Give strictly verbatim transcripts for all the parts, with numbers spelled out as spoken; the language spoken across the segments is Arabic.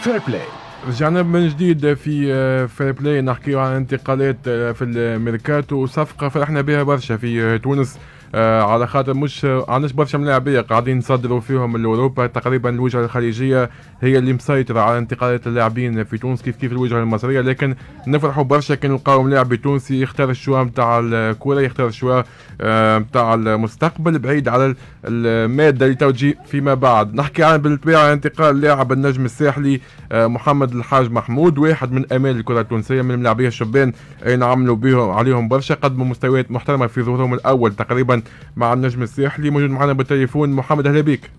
فير بلاي. رجعنا من جديد في فير بلاي نحكيو عن انتقالات في الميركاتو وصفقة فرحنا بها برشا في تونس، آه على خاطر مش عندناش برشا ملاعبية قاعدين نصدروا فيهم لاوروبا. تقريبا الوجهة الخليجية هي اللي مسيطرة على انتقالات اللاعبين في تونس كيف كيف الوجهة المصرية، لكن نفرحوا برشا كي نلقاو لاعب تونسي يختار الشوا نتاع الكورة، يختار الشوا نتاع آه المستقبل بعيد على المادة اللي توجي فيما بعد. نحكي عن بالطبيعة انتقال لاعب النجم الساحلي آه محمد الحاج محمود، واحد من امال الكرة التونسية، من الملاعبية الشبان اللي نعملوا بهم عليهم برشا، قدموا مستويات محترمة في ظهورهم الاول تقريبا مع النجم الساحلي. موجود معنا بالتليفون محمد، اهلا بك.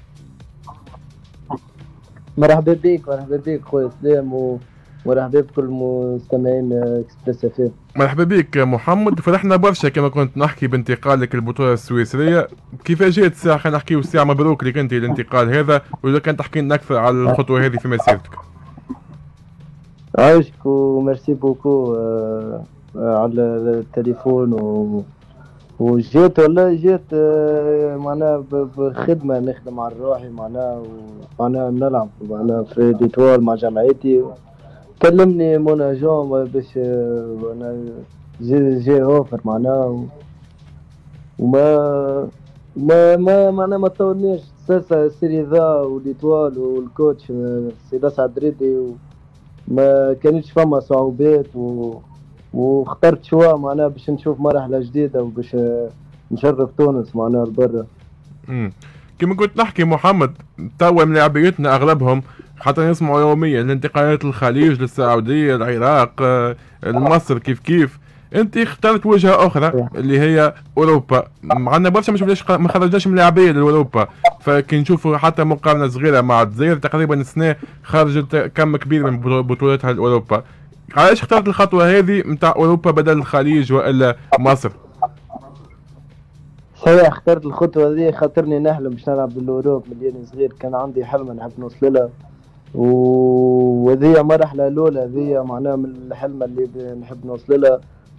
مرحبا بك مرحبا بك خويا سلام، ومرحبا بكل مستمعين اكسبريس اف ام. مرحبا بك محمد، فرحنا برشا كما كنت نحكي بانتقالك البطولة السويسرية. كيف جات الساعة؟ خلينا نحكيو الساعة، مبروك لك انت الانتقال هذا، واذا كان تحكي لنا اكثر على الخطوة هذه في مسيرتك. عايشك وميرسي بوكو آه آه على التليفون و وجيت والله جيت آه معناها بخدمة نخدم على روحي معناها، ومعناها نلعب معناها في ليتوال مع جمعيتي. كلمني مناجم باش انا جي جي اوفر معناها، وما ما ما معناها ما طولنيش سلسة سيري ذا وليتوال والكوتش سي لسعد الدريدي، ما كانتش فما صعوبات و واخترت شوا معناها باش نشوف مرحلة جديدة وباش نشرف تونس معناها لبرا. امم كما كنت نحكي محمد، توا ملاعبيتنا اغلبهم حتى نسمعوا يوميا الانتقالات للخليج، للسعودية، العراق، مصر، كيف كيف انت اخترت وجهة اخرى اللي هي اوروبا. معنا برشا مش بلاش ما خرجناش ملاعبية لاوروبا، فكي نشوفوا حتى مقارنة صغيرة مع الجزائر تقريبا السنة خرجت كم كبير من بطولاتها لاوروبا. علاش اخترت الخطوة هذه نتاع اوروبا بدل الخليج والا مصر؟ صحيح اخترت الخطوة هذه خاطرني نحلم باش نلعب بالاوروب من صغير، كان عندي حلم نحب نوصل لها، وهذه مرحلة الأولى هذه معناها من الحلم اللي نحب نوصل لها.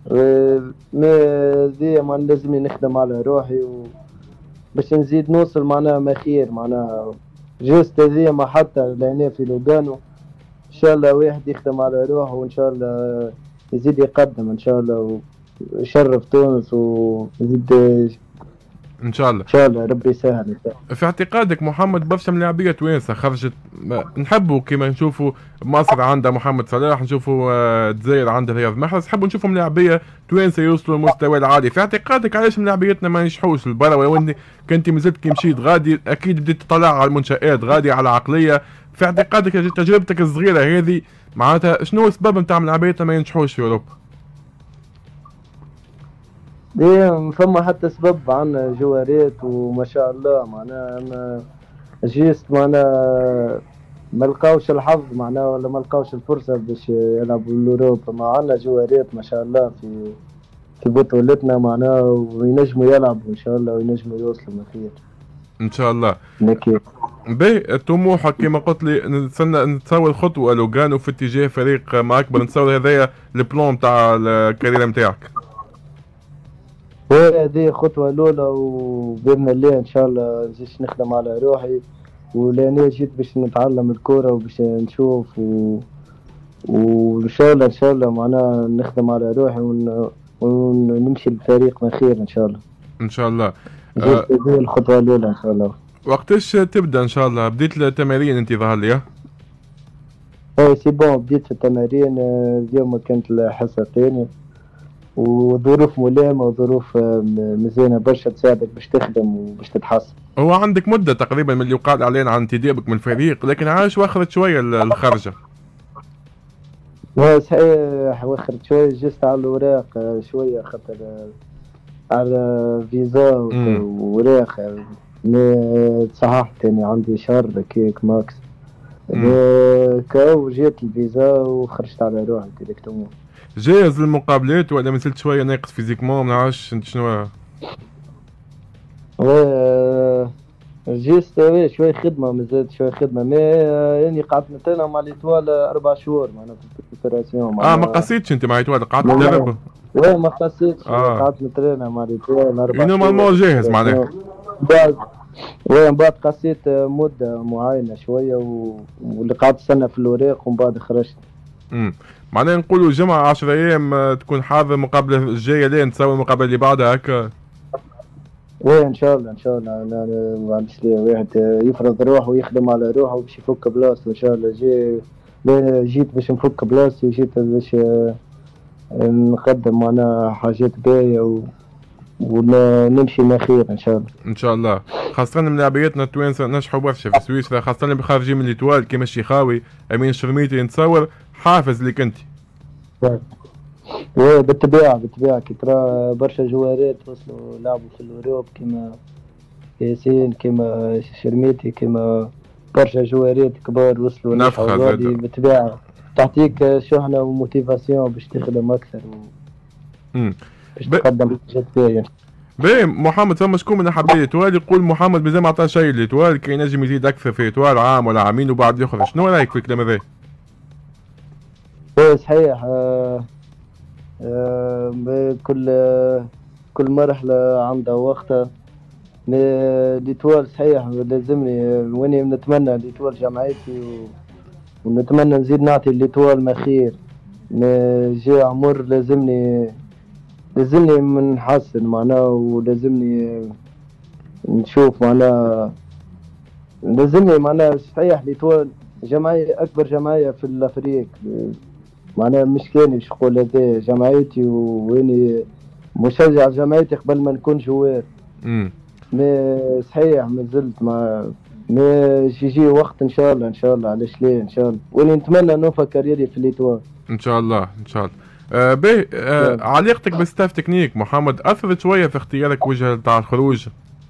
هذه ما لازمني نخدم على روحي و باش نزيد نوصل معناها ما خير معناها جوست هذه محطة لهنا في لوغانو. إن شاء الله واحد يخدم على روحه وإن شاء الله يزيد يقدم إن شاء الله ويشرف تونس ويزيد ان شاء الله. ان شاء الله ربي يسهل. في اعتقادك محمد برشا ملاعبيه توانسه خرجت، نحبوا كما نشوفوا مصر عندها محمد صلاح، نشوفوا الجزائر عندها رياض محرز، نحبوا نشوفوا ملاعبيه توانسه يوصلوا للمستوى العالي. في اعتقادك علاش ملاعبيتنا ما ينجحوش لبرا؟ ولو اني كنت مازلت كي مشيت غادي اكيد بديت تطلع على المنشآت، غادي على عقليه. في اعتقادك تجربتك الصغيره هذه معناتها شنو السبب نتاع ملاعبيتنا ما ينجحوش في اوروبا؟ ايه فما حتى سبب، عنا جوارات وما شاء الله معناها ما جيست معناها ما لقاوش الحظ معناها ولا ما لقاوش الفرصه باش يلعبوا الاوروبا. ما عنا جوارات ما شاء الله في في بطولتنا معناها، وينجموا يلعبوا ان شاء الله وينجموا يوصلوا خير ان شاء الله. نكير باهي طموحك كما قلت لي نتسنى نتصور خطوه لوغانو في اتجاه فريق ما اكبر، نتصور هذايا البلان نتاع الكاريره نتاعك. هذه خطوة الأولى وبإذن الله إن شاء الله نزيدش نخدم على روحي، ولأني جيت باش نتعلم الكورة وباش نشوف و... وإن شاء الله إن شاء الله معناها نخدم على روحي ون... ونمشي لفريقنا خير إن شاء الله. إن شاء الله. هذه أه الخطوة الأولى إن شاء الله. وقتاش تبدأ إن شاء الله؟ بديت التمارين أنت ظهر لي؟ إيه سي بون بديت في التمارين. اليوم كانت الحصة الثانية وظروف ملائمة وظروف مزيانة برشا تساعدك باش تخدم وباش تتحسن. هو عندك مدة تقريبا من اللي يقال علينا عن انتدابك من الفريق، لكن عاش واخرت شوية الخرجة. صحيح واخرت شوية، جست على الأوراق شوية خاطر على فيزا وأوراق تصححت يعني عندي شهر كيك ماكس كاو جات الفيزا وخرجت على روحي ديريكتومون. جاهز للمقابلات ولا مازلت شويه ناقص فيزيكمون؟ ما نعرفش انت شنو. واه جيست وي شويه خدمه مازالت شويه خدمه، ما يعني قعدت نترينا مع ليتوال اربع شهور معناها في البريباراسيون. اه ما قصيتش انت مع ليتوال، قعدت تدرب؟ وي ما قصيتش. آه. قعدت نترينا مع ليتوال اربع شهور. نورمالمون جاهز معناها. ومن بعد قصيت مدة معينة شوية و... واللي قعدت سنة في الوراق ومن بعد خرجت. امم معناها نقولوا جمعة عشر أيام آه، تكون حاضر المقابلة الجاية لين تصور المقابلة اللي بعدها هكا. وين ان شاء الله ان شاء الله. انا معلش ليه واحد يفرض روحه ويخدم على روحه باش يفك بلاصته ان شاء الله. جي جيت باش نفك بلاصتي وجيت باش نقدم معنا حاجات باهية و... ونمشي ما خير ان شاء الله. ان شاء الله، خاصة ملاعبياتنا التوانسة نجحوا برشا في سويسرا، خاصة اللي خارجين من ليتوال كيما الشيخاوي امين الشرميتي، نتصور حافز لك انت. ايه بالطبيعة بالطبيعة كي ترى برشا جوارات وصلوا لعبوا في الأوروب كيما ياسين كيما شرميتي كيما برشا جوارات كبار وصلوا نفخة زاد بالطبيعة تعطيك شحنة وموتيفاسيون باش تخدم أكثر و... باش تقدم حاجات باهية. باهي محمد، ثم شكون من حبايب ليتوال يقول محمد مازال ما عطاه شيء ليتوال، كي ينجم يزيد أكثر في ليتوال عام ولا عامين وبعد يخرج، شنو رأيك في الكلام هذا؟ ايه صحيح. آه آه كل آه كل مرحلة عندها وقتها. ليتوال صحيح لازمني واني نتمنى ليتوال جمعيتي و... ونتمنى نزيد نعطي ليتوال ما خير. جاء عمر لازمني لازمني نحسن معناه ولازمني نشوف معناه لازمني معناه صحيح ليتوال جمعية أكبر جمعية في الأفريق معناه مش كاني شغل هذا جمعيتي واني مشجع جمعيتي قبل ما نكون جوار. امم ما صحيح ما زلت ما ما يجي وقت ان شاء الله ان شاء الله علاش ليه ان شاء الله واني نتمنى نوفى كاريري في ليتوال ان شاء الله ان شاء الله. آه باهي آه علاقتك بالستاف تكنيك محمد اثرت شويه في اختيارك وجه تاع الخروج؟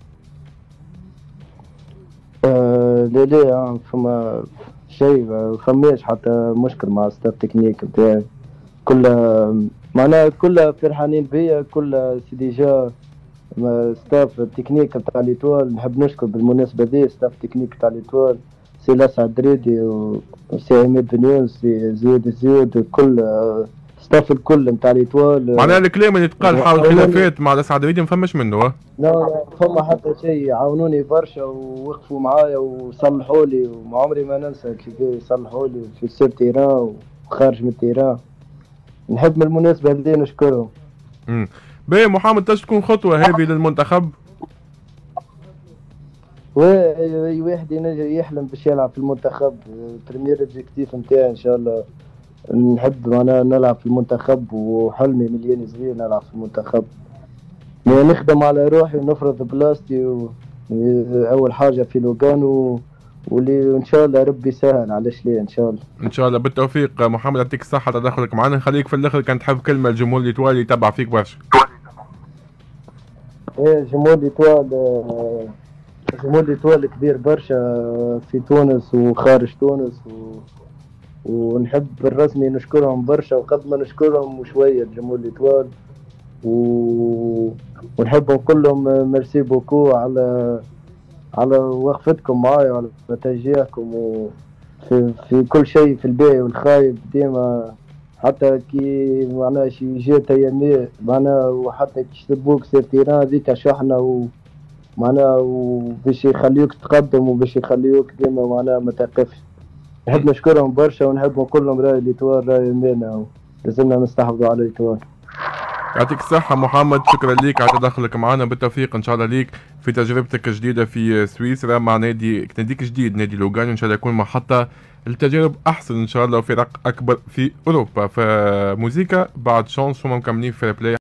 آه لا لا فما شيء فماش حتى مشكل مع ستاف تكنيك بتاعي كلها معناها كلها فرحانين بيا كلها سي ديجا ستاف تكنيك تاع ليتوال. نحب نشكر بالمناسبة دي ستاف تكنيك تاع ليتوال سي لسعد الدريدي وسي elmeddebislem سي زياد زياد كل ستاف الكل نتاع ليتوال. معناها الكلام اللي تقال حول الخلافات مع لسعد الدريدي ما فماش منه؟ ها؟ لا لا فما حتى شيء، عاونوني برشا ووقفوا معايا وصلحوا لي وما عمري ما ننسى كيف يصلحوا لي في سير تيران وخارج من تيران. نحب من المناسبة هذه نشكرهم. امم باهي محمد، تاش تكون خطوة هذه للمنتخب؟ واي واحد يحلم باش يلعب في المنتخب. بريمير اوبجيكتيف نتاعي ان شاء الله نحب انا نلعب في المنتخب وحلمي مليان صغير نلعب في المنتخب. نخدم على روحي ونفرض بلاصتي و... اول حاجة في لوغانو واللي ان شاء الله ربي يسهل علاش ليه ان شاء الله. ان شاء الله بالتوفيق محمد، يعطيك الصحة تدخلك معنا. خليك في الاخر كان تحب كلمة الجمهور ليتوال يتبع فيك برشا. ايه جمهور ليتوال جمهور ليتوال كبير برشا في تونس وخارج تونس و... ونحب بالرسمي نشكرهم برشا وقد ما نشكرهم وشوية جمهور ليتوال و... ونحبهم كلهم. ميرسي بوكو على على وقفتكم معايا وعلى تشجيعكم وفي في كل شيء في الباهي والخايب ديما حتى كي معناها شي جات ايامي معناها وحتى كي يسبوك سير تيران ذيك شحنة ومعناها وباش يخليوك تقدم وباش يخليوك ديما معناها ما توقفش. نحب نشكرهم برشا ونحبهم كلهم راي ليتوال راي مانا لازمنا نستحفظوا على ليتوال. يعطيك الصحة محمد، شكرا ليك على تدخلك معنا، بالتوفيق ان شاء الله ليك في تجربتك الجديدة في سويسرا مع نادي ناديك جديد نادي لوغانو، ان شاء الله يكون محطة التجارب احسن ان شاء الله وفرق اكبر في اوروبا. فموسيقى بعد شانس وما مكملين في بلاي.